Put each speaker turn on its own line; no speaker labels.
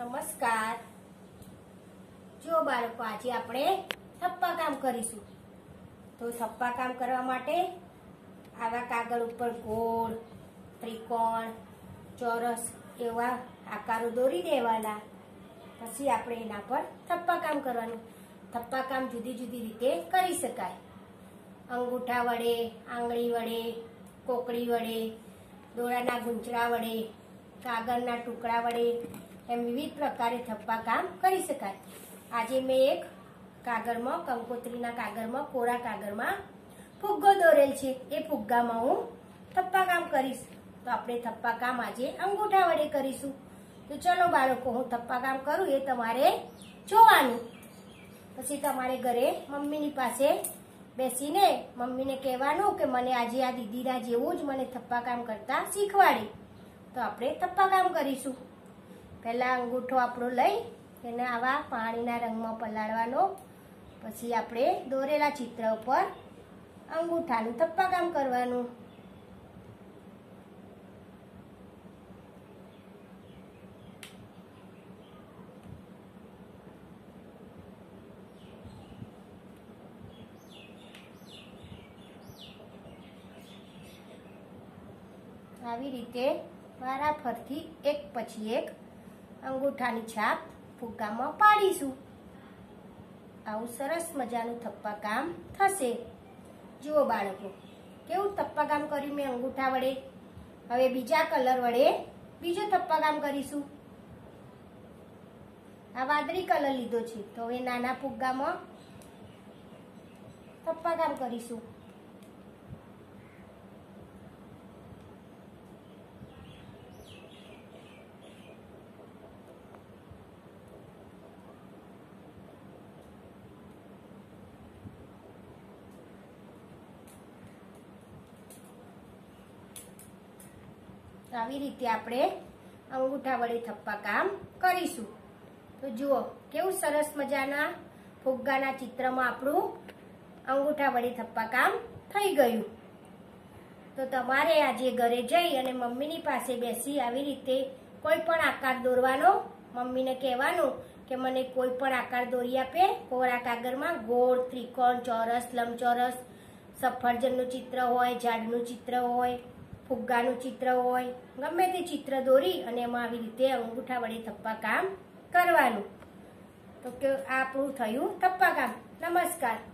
નમસ્કાર। જો બાળકો આજે આપણે થપ્પા કામ કરીશું। તો થપ્પા કામ કરવા માટે આવા કાગળ ઉપર ગોળ, ત્રિકોણ, ચોરસ એવા આકારો દોરી દેવાના। પછી આપણે એના પર થપ્પા કામ કરવાનું। થપ્પા કામ જુદી જુદી રીતે કરી શકાય। અંગૂઠા વડે, આંગળી વડે, કોકડી વડે, દોરાના ગૂંચળા વડે, કાગળના ટુકડા વડે એમ વિવિધ પ્રકારે થપ્પા કામ કરી શકાય। આજે મેં એક કાગળમાં, કંકોત્રીના કાગળમાં, કોરા કાગળમાં ફુગ્ગો દોરેલ છે। એ ફુગ્ગામાં હું થપ્પા કામ કરીશ। તો આપણે થપ્પા કામ આજે અંગૂઠા વડે કરીશું। તો ચલો બાળકો, હું થપ્પા કામ કરું એ તમારે જોવાનું। પછી તમારે ઘરે મમ્મીની પાસે બેસીને મમ્મીને કહેવાનું કે મને આજે આ દીદીના જેવું જ મને થપ્પા કામ કરતા શીખવાડે। તો આપણે થપ્પા કામ કરીશું। પહેલા અંગૂઠો આપણો લઈ એને આવા પાણીના રંગમાં પલાળવાનો। પછી આપણે દોરેલા ચિત્ર ઉપર અંગૂઠાનું થપ્પા કામ કરવાનું। આવી રીતે વારાફરતી એક પછી એક અંગૂઠાની છાપ ફુગ્ગામાં પાડીશું। આવું સરસ મજાનું થપ્પા કામ થશે। જુઓ બાળકો, કેવું થપ્પા કામ કર્યું મેં અંગૂઠા વડે। હવે બીજા કલર વડે બીજો થપ્પા કામ કરીશું। આ વાદળી કલર લીધો છે, તો હવે નાના ફુગ્ગામાં થપ્પા કામ કરીશું। આવી રીતે આપણે અંગૂઠા વડે થપ્પા કામ કરીશું। તો જુઓ કેવું સરસ મજાના ફુગ્ગાના ચિત્રમાં આપણું અંગૂઠા વડે થપ્પા કામ થઈ ગયું। તો તમારે આજે ઘરે જઈ અને મમ્મીની પાસે બેસી આવી રીતે કોઈ પણ આકાર દોરવાનો। મમ્મીને કહેવાનું કે મને કોઈ પણ આકાર દોરી આપે। કોરા કાગળમાં ગોળ, ત્રિકોણ, ચોરસ, લંબચોરસ, સફરજનનું ચિત્ર હોય, ઝાડનું ચિત્ર હોય, ફુગ્ગાનું ચિત્ર હોય, ગમે તે ચિત્ર દોરી અને એમાં આવી રીતે અંગૂઠા વડે થપ્પા કામ કરવાનું। તો કે આપણું થયું થપ્પા કામ। નમસ્કાર।